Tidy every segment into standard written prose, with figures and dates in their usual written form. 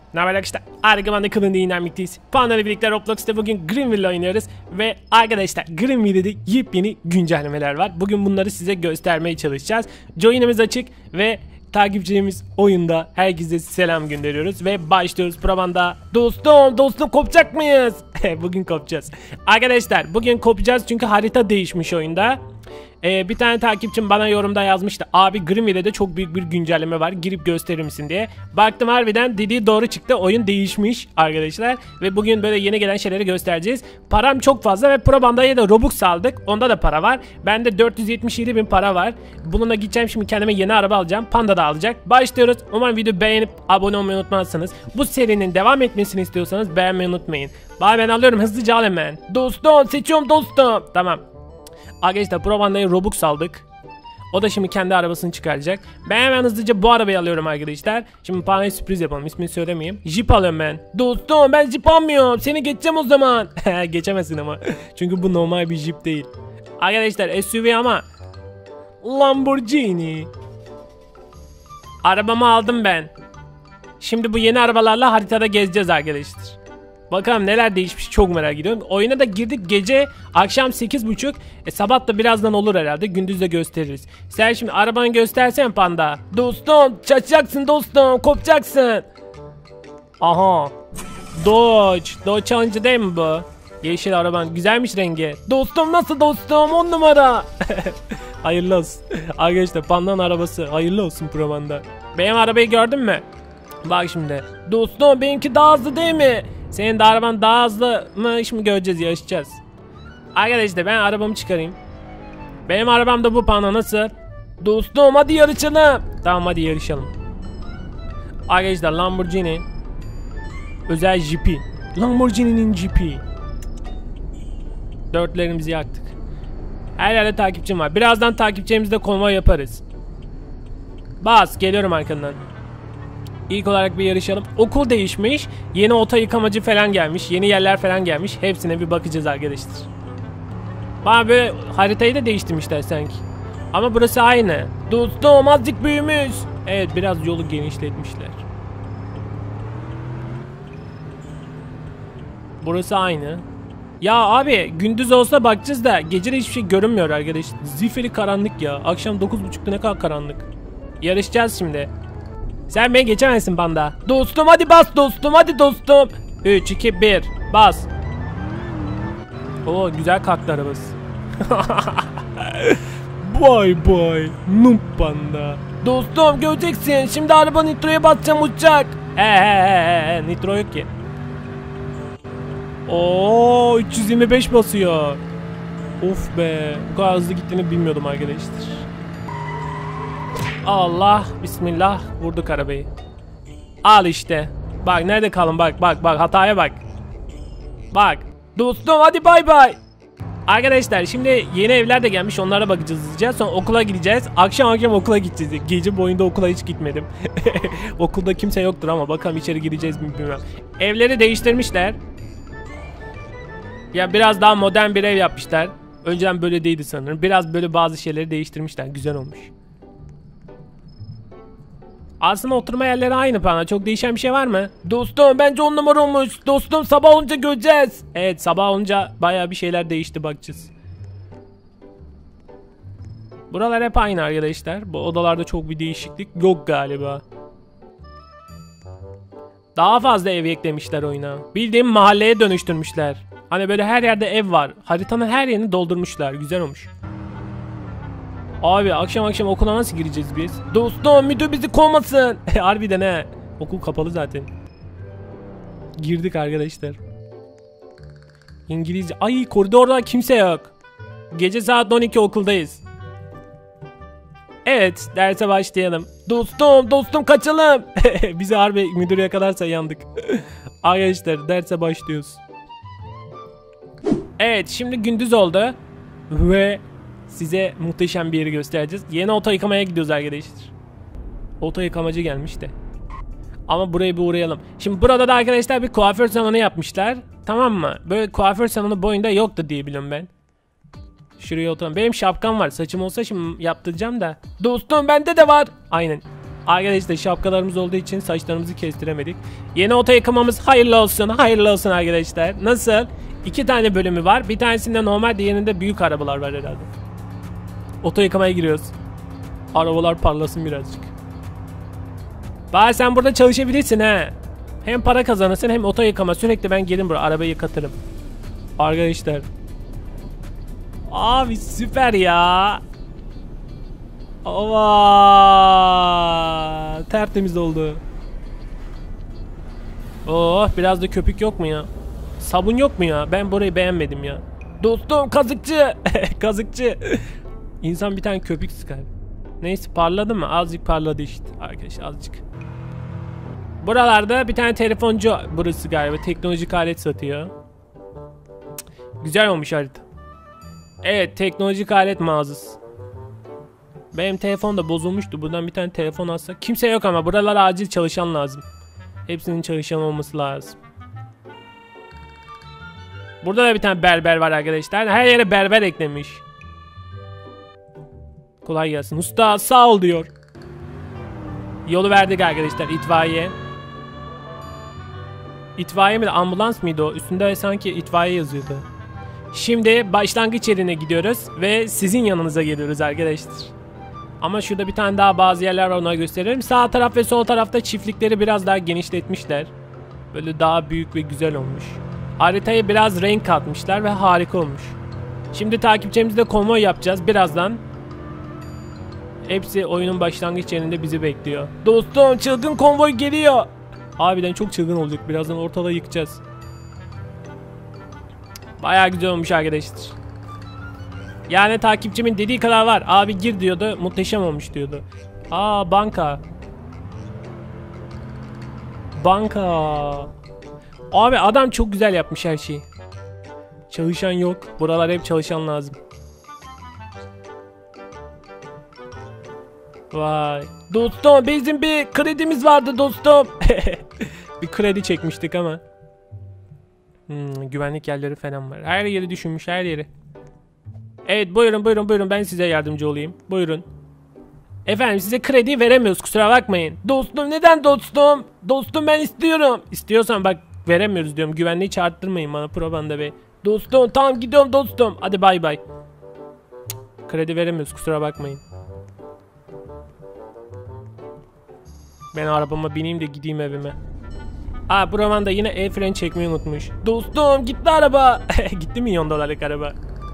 Ne haber arkadaşlar? Argıman'da kılın dinlenmekteyiz. Pandar'la birlikte Roblox'ta bugün Greenville oynuyoruz. Ve arkadaşlar Greenville'de yepyeni güncellemeler var. Bugün bunları size göstermeye çalışacağız. Join'imiz açık ve takipçilerimiz oyunda. Herkese selam gönderiyoruz ve başlıyoruz probanda. Dostum kopacak mıyız? Bugün kopacağız. Arkadaşlar bugün kopacağız çünkü harita değişmiş oyunda. Bir tane takipçim bana yorumda yazmıştı. Abi Greenville'de çok büyük bir güncelleme var. Girip gösterir misin diye. Baktım harbiden dediği doğru çıktı. Oyun değişmiş arkadaşlar. Ve bugün böyle yeni gelen şeyleri göstereceğiz. Param çok fazla ve Probanda'ya da Robux aldık. Onda da para var. Bende 477.000 para var. Bununla gideceğim şimdi kendime yeni araba alacağım. Panda da alacak. Başlıyoruz. Umarım videoyu beğenip abone olmayı unutmazsınız. Bu serinin devam etmesini istiyorsanız beğenmeyi unutmayın. Ben alıyorum hızlıca al hemen. Dostum seçiyorum dostum. Tamam. Arkadaşlar Probanda'ya Robux aldık. O da şimdi kendi arabasını çıkaracak. Ben hemen hızlıca bu arabayı alıyorum arkadaşlar. Şimdi Panda'ya sürpriz yapalım. İsmini söylemeyeyim. Jeep alıyorum ben. Dostum ben Jeep almıyorum. Seni geçeceğim o zaman. Geçemezsin ama. Çünkü bu normal bir Jeep değil. Arkadaşlar SUV ama Lamborghini. Arabamı aldım ben. Şimdi bu yeni arabalarla haritada gezeceğiz arkadaşlar. Bakalım neler değişmiş, çok merak ediyorum. Oyuna da girdik gece, akşam 8.30. Sabah da birazdan olur herhalde, gündüz de gösteririz. Sen şimdi arabanı göstersen Panda. Dostum çaçacaksın dostum, kopacaksın. Aha Dodge Challenger değil mi bu? Yeşil araban güzelmiş rengi. Dostum nasıl dostum, 10 numara. Hayırlı olsun. Arkadaşlar Panda'nın arabası, hayırlı olsun Probanda. Benim arabayı gördün mü? Bak şimdi. Dostum benimki daha hızlı değil mi? Senin de araban daha hızlı mı? Şimdi göreceğiz, yarışacağız. Arkadaşlar ben arabamı çıkarayım. Benim arabam da bu Panda, nasıl? Dostum hadi yarışalım. Tamam hadi yarışalım. Arkadaşlar Lamborghini özel Jeep'i. Lamborghini'nin Jeep'i. Dörtlerimizi yaktık. Her yerde takipçim var. Birazdan takipçimizle konvoy yaparız. Bas geliyorum arkandan. İlk olarak bir yarışalım. Okul değişmiş. Yeni ota yıkamacı falan gelmiş. Yeni yerler falan gelmiş. Hepsine bir bakacağız arkadaşlar. Bana böyle haritayı da değiştirmişler sanki. Ama burası aynı. Dostum azıcık büyümüş. Evet biraz yolu genişletmişler. Burası aynı. Ya abi gündüz olsa bakacağız da gece de hiçbir şey görünmüyor arkadaşlar. Zifiri karanlık ya. Akşam 9.30'da ne kadar karanlık. Yarışacağız şimdi. Sen beni geçemezsin Panda. Dostum hadi bas dostum, hadi dostum. 3 2 1 bas. Oo güzel kalktı arabası. Bye noob Panda. Dostum göreceksin. Şimdi araba nitroya basacağım, uçacak. Nitro yok ki. Oo 325 basıyor. Of be. Bu kadar hızlı gittiğini bilmiyordum arkadaşlar. Allah bismillah, vurduk arabayı. Al işte. Bak nerede kalın, bak hataya bak. Bak dostum hadi bay. Arkadaşlar şimdi yeni evler de gelmiş, onlara bakacağız hızlıca. Sonra okula gideceğiz. Akşam okula gideceğiz. Gece boyunda okula hiç gitmedim. Okulda kimse yoktur ama bakalım içeri gireceğiz mi bilmiyorum. Evleri değiştirmişler. Ya biraz daha modern bir ev yapmışlar. Önceden böyle değildi sanırım. Biraz böyle bazı şeyleri değiştirmişler. Güzel olmuş. Aslında oturma yerleri aynı Panda. Çok değişen bir şey var mı? Dostum bence 10 numara olmuş. Dostum sabah olunca göreceğiz. Evet sabah olunca bayağı bir şeyler değişti, bakacağız. Buralar hep aynı arkadaşlar. Bu odalarda çok bir değişiklik yok galiba. Daha fazla ev eklemişler oyuna. Bildiğim mahalleye dönüştürmüşler. Hani böyle her yerde ev var. Haritanın her yerini doldurmuşlar. Güzel olmuş. Abi akşam okula nasıl gireceğiz biz? Dostum müdür bizi kovmasın. Harbiden he. Okul kapalı zaten. Girdik arkadaşlar. İngilizce. Ay koridorda kimse yok. Gece saat 12 okuldayız. Evet derse başlayalım. Dostum kaçalım. Bizi harbi müdür yakalarsa yandık. Arkadaşlar derse başlıyoruz. Evet şimdi gündüz oldu. Ve size muhteşem bir yeri göstereceğiz. Yeni oto yıkamaya gidiyoruz arkadaşlar. Oto yıkamacı gelmiş de. Ama buraya bir uğrayalım. Şimdi burada da arkadaşlar bir kuaför salonu yapmışlar. Tamam mı? Böyle kuaför salonu boyunda yoktu diye biliyorum ben. Şuraya oturalım. Benim şapkam var. Saçım olsa şimdi yaptıracağım da. Dostum bende de var. Aynen. Arkadaşlar şapkalarımız olduğu için saçlarımızı kestiremedik. Yeni oto yıkamamız hayırlı olsun. Hayırlı olsun arkadaşlar. Nasıl? 2 tane bölümü var. Bir tanesinde normal, diğerinde büyük arabalar var herhalde. Oto yıkamaya giriyoruz. Arabalar parlasın birazcık. Bari sen burada çalışabilirsin he. Hem para kazanırsın hem oto yıkama. Sürekli ben gelin buraya arabayı yıkatırım. Arkadaşlar. Abi süper ya. Ova, tertemiz oldu. Oh, biraz da köpük yok mu ya? Sabun yok mu ya? Ben burayı beğenmedim ya. Dostum kazıkçı. Kazıkçı. İnsan bir tane köpük sıkar. Neyse, parladı mı? Azıcık parladı işte. Arkadaşlar azıcık. Buralarda bir tane telefoncu, burası galiba teknolojik alet satıyor. Güzel olmuş harita. Evet, teknolojik alet mağazası. Benim telefon da bozulmuştu. Buradan bir tane telefon alsak. Kimse yok ama buralara acil çalışan lazım. Hepsinin çalışan olması lazım. Burada da bir tane berber var arkadaşlar. Her yere berber eklemiş. Kolay gelsin. Usta sağ ol diyor. Yolu verdik arkadaşlar. İtfaiye. İtfaiye mi? Ambulans mıydı o? Üstünde sanki itfaiye yazıyordu. Şimdi başlangıç yerine gidiyoruz. Ve sizin yanınıza geliyoruz arkadaşlar. Ama şurada bir tane daha bazı yerler var, ona gösteririm. Sağ taraf ve sol tarafta çiftlikleri biraz daha genişletmişler. Böyle daha büyük ve güzel olmuş. Haritaya biraz renk katmışlar ve harika olmuş. Şimdi takipçimizle konvoy yapacağız birazdan. Hepsi oyunun başlangıç yerinde bizi bekliyor. Dostum çılgın konvoy geliyor. Harbiden çok çılgın olacak. Birazdan ortalığı yıkacağız. Bayağı güzel olmuş arkadaşlar. Yani takipçimin dediği kadar var. Abi gir diyordu. Muhteşem olmuş diyordu. Aa, banka. Banka. Abi adam çok güzel yapmış her şeyi. Çalışan yok. Buralar hep çalışan lazım. Vay. Dostum bizim bir kredimiz vardı dostum. Bir kredi çekmiştik ama. Güvenlik yerleri falan var. Her yeri düşünmüş, her yeri. Evet, buyurun buyurun buyurun, ben size yardımcı olayım. Buyurun. Efendim size kredi veremiyoruz, kusura bakmayın. Dostum neden dostum? Dostum ben istiyorum. İstiyorsan bak veremiyoruz diyorum. Güvenliği çağırttırmayın bana Probanda Bey. Dostum tamam gidiyorum dostum. Hadi bay bay. Kredi veremiyoruz, kusura bakmayın. Ben arabama bineyim de gideyim evime. Aa, Probanda yine el freni çekmeyi unutmuş. Dostum gitti araba. Gitti mi $10 araba?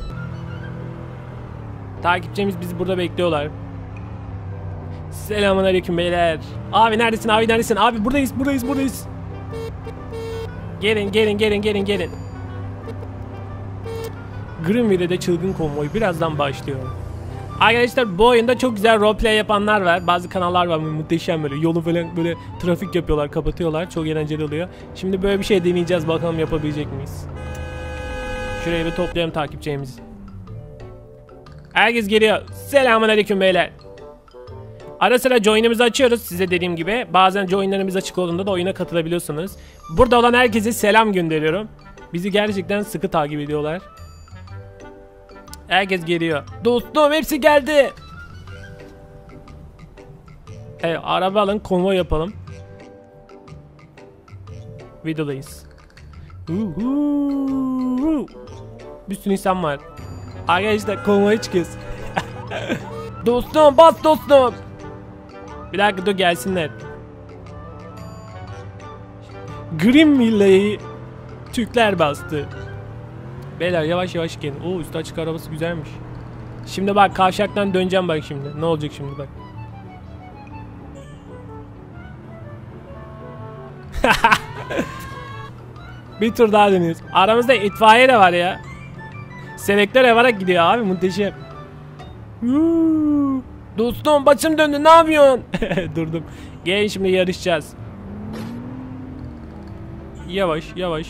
Takipçimiz bizi burada bekliyorlar. Selamünaleyküm beyler. Abi neredesin, abi neredesin? Abi buradayız buradayız buradayız. Gelin gelin gelin gelin gelin. Greenville'de çılgın konvoy birazdan başlıyor. Arkadaşlar bu oyunda çok güzel roleplay yapanlar var. Bazı kanallar var muhteşem, böyle yolu falan böyle trafik yapıyorlar, kapatıyorlar. Çok eğlenceli oluyor. Şimdi böyle bir şey deneyeceğiz, bakalım yapabilecek miyiz? Şuraya bir toplayalım takipçilerimizi. Herkes geliyor. Selamünaleyküm beyler. Ara sıra join'imizi açıyoruz size dediğim gibi. Bazen join'lerimiz açık olduğunda da oyuna katılabiliyorsunuz. Burada olan herkese selam gönderiyorum. Bizi gerçekten sıkı takip ediyorlar. Herkes geliyor. Dostum hepsi geldi. Evet, araba alın, konvoy yapalım. Videodayız. Bir sürü insan var. Arkadaşlar konvoya çıkıyoruz. Dostum bas dostum. Bir dakika dur gelsinler. Greenville'yi Türkler bastı. Beyler yavaş yavaş gelin. Oo, üstü açık arabası güzelmiş. Şimdi bak kavşaktan döneceğim bak şimdi. Ne olacak şimdi bak. Bir tur daha dönüyoruz. Aramızda itfaiye de var ya. Selektör yavarak gidiyor abi, muhteşem. Dostum başım döndü, ne yapıyorsun? Durdum. Gelin şimdi yarışacağız. Yavaş yavaş.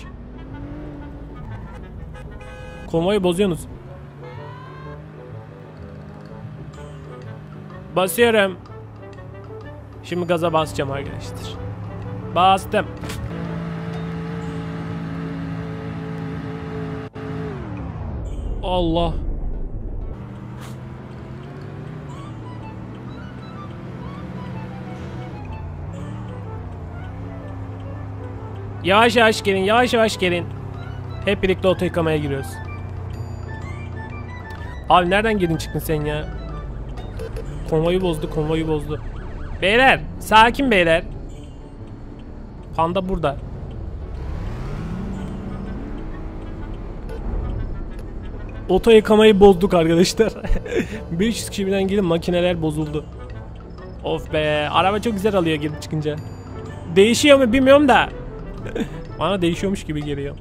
Konvoyu bozuyorsunuz. Basıyorum. Şimdi gaza basacağım arkadaşlar. Bastım. Allah. Yavaş yavaş gelin, yavaş yavaş gelin. Hep birlikte oto yıkamaya giriyoruz. Abi nereden girdin çıktın sen ya? Konvoyu bozdu, konvoyu bozdu. Beyler, sakin beyler. Panda burada. Oto yıkamayı bozduk arkadaşlar. 500 kişi birden gelip makineler bozuldu. Of be, araba çok güzel alıyor girip çıkınca. Değişiyor mu bilmiyorum da. Bana değişiyormuş gibi geliyor.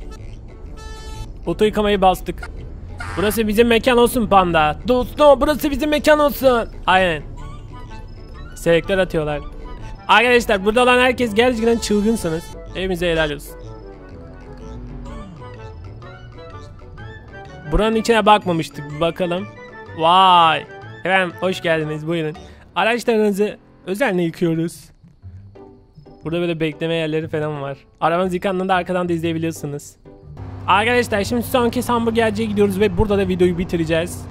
Oto yıkamayı bastık. Burası bizim mekan olsun panda. Dostum, burası bizim mekan olsun. Aynen. Selektör atıyorlar. Arkadaşlar burada olan herkes gerçekten çılgınsınız. Evimize helal olsun. Buranın içine bakmamıştık. Bakalım. Vay. Efendim hoş geldiniz, buyurun. Araçlarınızı özenle yıkıyoruz. Burada böyle bekleme yerleri falan var. Arabanız yıkandığında arkadan da izleyebiliyorsunuz. Arkadaşlar şimdi son kez hamburgerciye gidiyoruz ve burada da videoyu bitireceğiz.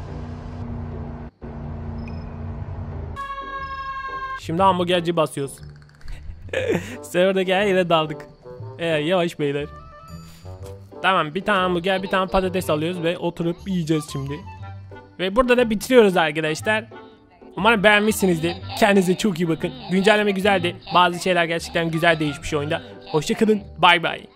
Şimdi hamburgerci basıyoruz. Serverdeki her yere daldık. Yavaş beyler. Tamam, bir tane hamburger, bir tane patates alıyoruz ve oturup yiyeceğiz şimdi. Ve burada da bitiriyoruz arkadaşlar. Umarım beğenmişsinizdir. Kendinize çok iyi bakın. Güncelleme güzeldi. Bazı şeyler gerçekten güzel değişmiş oyunda. Hoşça kalın. Bay bay.